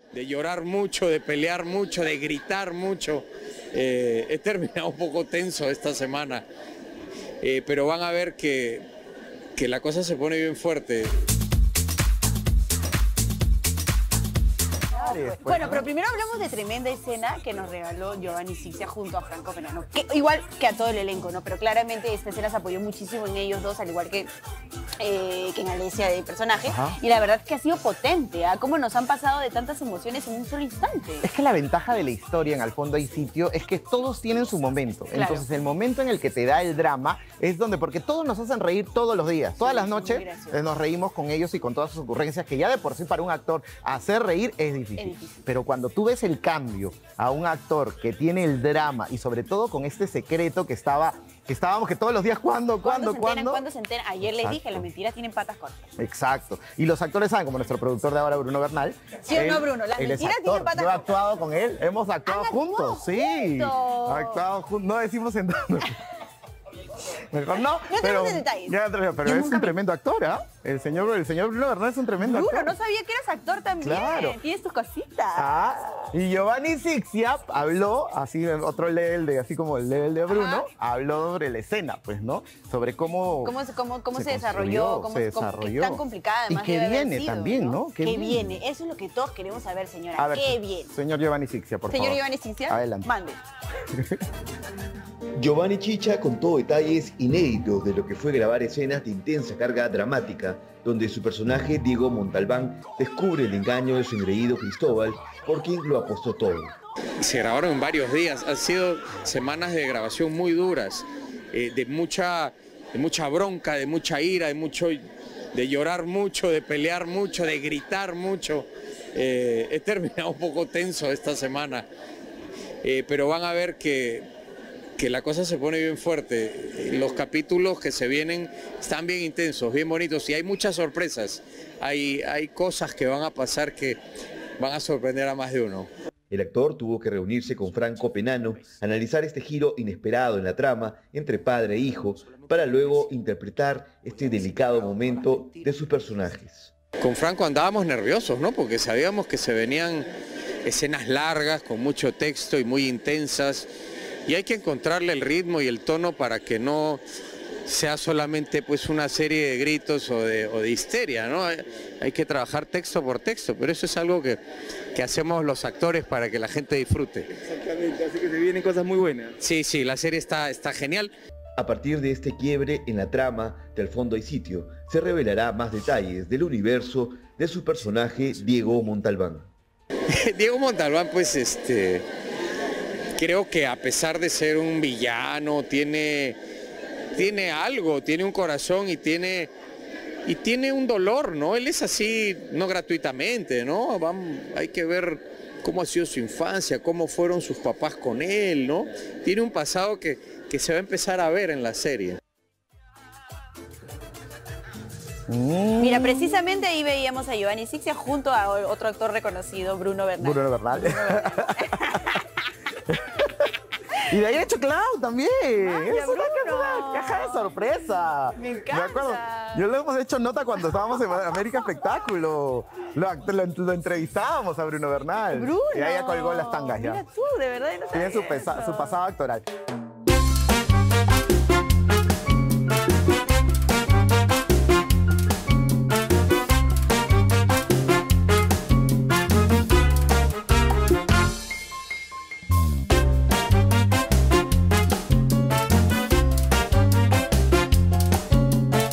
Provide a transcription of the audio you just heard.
de llorar mucho, de pelear mucho, de gritar mucho. He terminado un poco tenso esta semana, pero van a ver que la cosa se pone bien fuerte. Bueno, pero primero hablamos de tremenda escena que nos regaló Giovanni Sixia junto a Franco Penano, que igual que a todo el elenco, ¿no? Pero claramente esta escena se apoyó muchísimo en ellos dos, al igual que en Alesia de personaje. Ajá. Y la verdad que ha sido potente, ¿ah? Cómo nos han pasado de tantas emociones en un solo instante. Es que la ventaja de la historia en Al fondo hay sitio es que todos tienen su momento. Claro. Entonces el momento en el que te da el drama es donde, porque todos nos hacen reír todos los días, todas las noches nos reímos con ellos y con todas sus ocurrencias, que ya de por sí para un actor hacer reír es difícil. Pero cuando tú ves el cambio a un actor que tiene el drama y sobre todo con este secreto que estábamos que todos los días, ¿cuándo? ¿Cuándo se enteran? Ayer les dije, las mentiras tienen patas cortas. Exacto. Y los actores saben, como nuestro productor de ahora, Bruno Bernal. ¿Sí o no, Bruno? Las mentiras tienen patas cortas. Yo he actuado con él, hemos actuado juntos. Sí, actuado juntos. No decimos sentándonos. Mejor no, pero es un tremendo actor, ¿ah? El señor Bruno Bernal es un tremendo actor. Bruno, no sabía que eras actor también. Claro. Tienes tus cositas. Y Giovanni Sixia habló, así otro level así como el level de Bruno, habló sobre la escena, pues, ¿no? Sobre cómo se desarrolló, qué tan complicada además. Y que viene también, ¿no? ¿Qué viene? Eso es lo que todos queremos saber, señora. A ver, ¿qué viene? Señor Giovanni Sixia, por favor. Señor Giovanni Sixia, adelante. Mande. Giovanni Chicha contó detalles inéditos de lo que fue grabar escenas de intensa carga dramática, donde su personaje, Diego Montalbán, descubre el engaño de su engreído Cristóbal, por quien lo apostó todo. Se grabaron en varios días, han sido semanas de grabación muy duras, de mucha bronca, de mucha ira, de llorar mucho, de pelear mucho, de gritar mucho. He terminado un poco tenso esta semana, pero van a ver que la cosa se pone bien fuerte. Los capítulos que se vienen están bien intensos, bien bonitos y hay muchas sorpresas. Hay cosas que van a pasar que van a sorprender a más de uno. El actor tuvo que reunirse con Franco Penano, analizar este giro inesperado en la trama entre padre e hijo, para luego interpretar este delicado momento de sus personajes. Con Franco andábamos nerviosos, ¿no? Porque sabíamos que se venían escenas largas, con mucho texto y muy intensas. Y hay que encontrarle el ritmo y el tono para que no sea solamente pues una serie de gritos o de histeria, ¿no? Hay que trabajar texto por texto, pero eso es algo que hacemos los actores para que la gente disfrute. Exactamente, así que se vienen cosas muy buenas. Sí, la serie está genial. A partir de este quiebre en la trama de Al fondo hay sitio, se revelará más detalles del universo de su personaje Diego Montalbán. Diego Montalbán, pues creo que a pesar de ser un villano, tiene algo, tiene un corazón y tiene un dolor, ¿no? Él es así, no gratuitamente, ¿no? Hay que ver cómo ha sido su infancia, cómo fueron sus papás con él, ¿no? Tiene un pasado que se va a empezar a ver en la serie. Mira, precisamente ahí veíamos a Giovanni Sixia junto a otro actor reconocido, Bruno Bernal. Bruno Bernal. Y de ahí ha hecho Cloud también. Es una caja de sorpresa. Me encanta. Me acuerdo. Yo lo hemos hecho nota cuando estábamos en América Espectáculo. Lo entrevistábamos a Bruno Bernal. Bruno. Y ahí ya colgó las tangas ya. Mira tú, de verdad. No tiene su pasado actoral.